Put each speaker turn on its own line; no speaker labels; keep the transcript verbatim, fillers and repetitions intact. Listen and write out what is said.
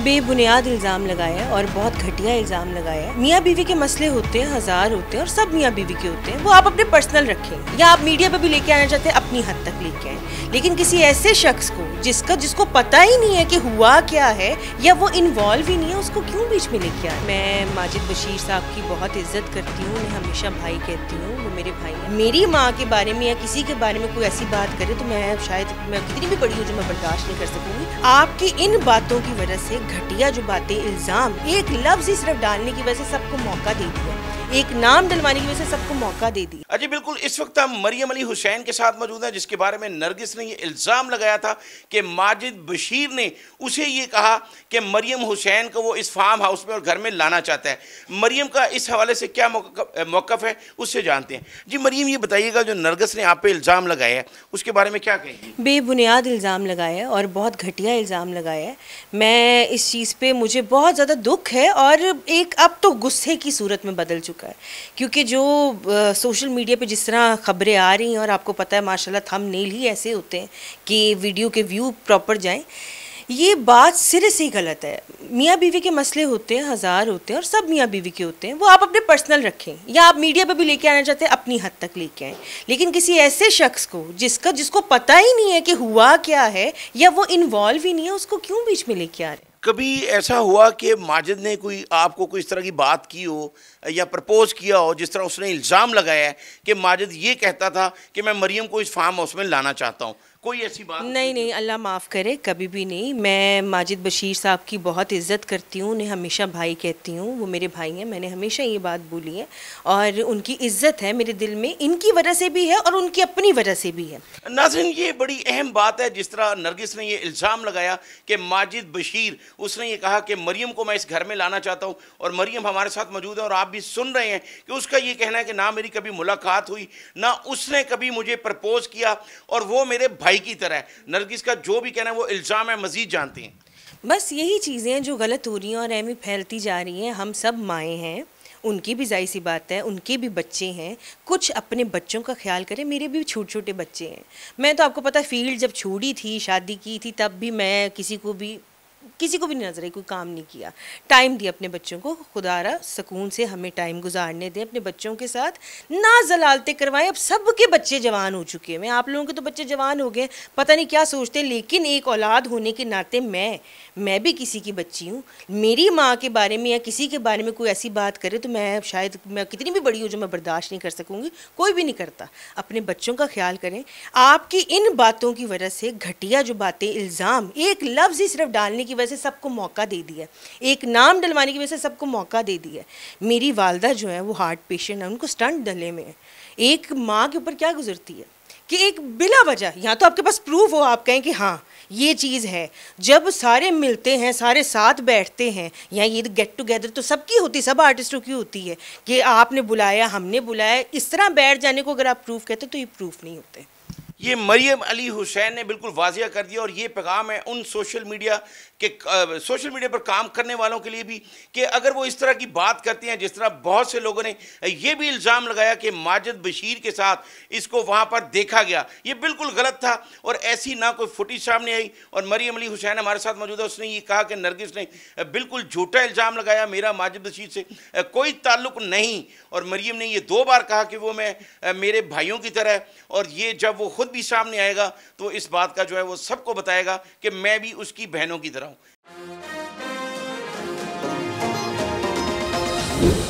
बेबुनियाद इल्ज़ाम लगाया है और बहुत घटिया इल्ज़ाम लगाया है। मियाँ बीवी के मसले होते हैं, हज़ार होते हैं और सब मियाँ बीवी के होते हैं, वो आप अपने पर्सनल रखें या आप मीडिया पे भी लेके आना चाहते हैं अपनी हद तक लेके आए। लेकिन किसी ऐसे शख्स को जिसका जिसको पता ही नहीं है कि हुआ क्या है या वो इन्वॉल्व ही नहीं है, उसको क्यों बीच में लेके आए। मैं माजिद बशीर साहब की बहुत इज्जत करती हूँ, उन्हें हमेशा भाई कहती हूँ, वो मेरे भाई हैं। मेरी माँ के बारे में या किसी के बारे में कोई ऐसी बात करे तो मैं शायद मैं कितनी भी बड़ी हूँ जो मैं बर्दाश्त नहीं कर सकूँगी। आपकी इन बातों की वजह से घटिया जो बातें, इल्ज़ाम, एक लफ्ज़ ही सिर्फ डालने की वजह से सबको मौका दे दिया, एक नाम डलवाने की वजह से सबको मौका दे दिया।
अजी बिल्कुल, इस वक्त हम मरियम अली हुसैन के साथ मौजूद हैं, जिसके बारे में नरगिस ने ये इल्ज़ाम लगाया था कि माजिद बशीर ने उसे ये कहा कि मरियम हुसैन को वो इस फार्म हाउस में और घर में लाना चाहता है। मरियम का इस हवाले से क्या मौक़िफ़ है, उससे जानते हैं। जी मरियम, ये बताइएगा, जो नरगिस ने आप पे इल्ज़ाम लगाया है उसके बारे में क्या कहेंगी?
बेबुनियाद इल्ज़ाम लगाया है और बहुत घटिया इल्ज़ाम लगाया है। मैं इस चीज़ पे मुझे बहुत ज़्यादा दुख है और एक अब तो गुस्से की सूरत में बदल चुका है, क्योंकि जो आ, सोशल मीडिया पे जिस तरह ख़बरें आ रही हैं और आपको पता है माशाल्लाह थंबनेल ही ऐसे होते हैं कि वीडियो के व्यू प्रॉपर जाएं, ये बात सिरे से ही गलत है। मियाँ बीवी के मसले होते हैं, हज़ार होते हैं और सब मियाँ बीवी के होते हैं, वो आप अपने पर्सनल रखें या आप मीडिया पे भी लेके आना चाहते हैं अपनी हद तक लेके आएँ। लेकिन किसी ऐसे शख्स को जिसका जिसको पता ही नहीं है कि हुआ क्या है या वो इन्वॉल्व ही नहीं है, उसको क्यों बीच में लेके आ रहे हैं।
कभी ऐसा हुआ कि माजिद ने कोई आपको कोई इस तरह की बात की हो या प्रपोज किया हो, जिस तरह उसने इल्ज़ाम लगाया है कि माजिद ये कहता था कि मैं मरियम को इस फार्म हाउस में लाना चाहता हूँ, कोई ऐसी बात?
नहीं नहीं, अल्लाह माफ़ करे, कभी भी नहीं। मैं माजिद बशीर साहब की बहुत इज़्ज़त करती हूँ, उन्हें हमेशा भाई कहती हूँ, वो मेरे भाई हैं, मैंने हमेशा ये बात बोली है और उनकी इज़्ज़त है मेरे दिल में, इनकी वजह से भी है और उनकी अपनी वजह से भी है।
नाज़रीन, ये बड़ी अहम बात है, जिस तरह नरगिस ने ये इल्ज़ाम लगाया कि माजिद बशीर, उसने ये कहा कि मरियम को मैं इस घर में लाना चाहता हूँ और मरियम हमारे साथ मौजूद है और आप भी सुन रहे हैं कि उसका ये कहना है कि ना मेरी कभी मुलाकात हुई, ना उसने कभी मुझे प्रपोज किया और वो मेरे भाई की तरह है। नरगिस का जो भी कहना है वो इल्ज़ाम है, मज़ीद जानती हैं।
बस यही चीज़ें हैं जो गलत हो रही हैं और ऐमी फैलती जा रही हैं। हम सब माएँ हैं, उनकी भी ज़ाहिर सी बात है, उनके भी बच्चे हैं, कुछ अपने बच्चों का ख्याल करें। मेरे भी छोटे छोटे बच्चे हैं। मैं तो आपको पता है फील्ड जब छोड़ी थी, शादी की थी, तब भी मैं किसी को भी किसी को भी नजर आई, कोई काम नहीं किया, टाइम दिया अपने बच्चों को। खुदारा सुकून से हमें टाइम गुजारने दें अपने बच्चों के साथ, ना जलालते करवाएं। अब सबके बच्चे जवान हो चुके हैं, आप लोगों के तो बच्चे जवान हो गए, पता नहीं क्या सोचते, लेकिन एक औलाद होने के नाते मैं मैं भी किसी की बच्ची हूँ। मेरी माँ के बारे में या किसी के बारे में कोई ऐसी बात करे तो मैं शायद मैं कितनी भी बड़ी हूँ जो मैं बर्दाश्त नहीं कर सकूँगी, कोई भी नहीं करता। अपने बच्चों का ख्याल करें। आपकी इन बातों की वजह से घटिया जो बातें, इल्ज़ाम, एक लफ्ज़ ही सिर्फ डालने की वजह से सबको मौका दे दिया, एक नाम डलवाने की वजह से सबको मौका दे दिया। मेरी वालदा जो है वो हार्ट पेशेंट है, उनको स्टंट डले में है। एक माँ के ऊपर क्या गुजरती है कि एक बिला वजह, यहाँ तो आपके पास प्रूफ हो, आप कहें कि हाँ ये चीज़ है। जब सारे मिलते हैं, सारे साथ बैठते हैं, यहाँ ये गेट टुगेदर तो सबकी होती, सब आर्टिस्टों की होती है कि आपने बुलाया, हमने बुलाया, इस तरह बैठ जाने को अगर आप प्रूफ कहते तो ये प्रूफ नहीं होते।
ये मरियम अली हुसैन ने बिल्कुल वाजिया कर दिया और ये पैगाम है उन सोशल मीडिया के आ, सोशल मीडिया पर काम करने वालों के लिए भी कि अगर वो इस तरह की बात करती हैं, जिस तरह बहुत से लोगों ने ये भी इल्ज़ाम लगाया कि माजिद बशीर के साथ इसको वहाँ पर देखा गया, ये बिल्कुल गलत था और ऐसी ना कोई फुटेज सामने आई। और मरियम अली हुसैन हमारे साथ मौजूद है, उसने ये कहा कि नरगिस ने बिल्कुल झूठा इल्ज़ाम लगाया, मेरा माजिद बशीर से कोई ताल्लुक़ नहीं। और मरियम ने ये दो बार कहा कि वो मैं मेरे भाइयों की तरह, और ये जब वो खुद भी सामने आएगा तो इस बात का जो है वो सबको बताएगा कि मैं भी उसकी बहनों की तरह हूं।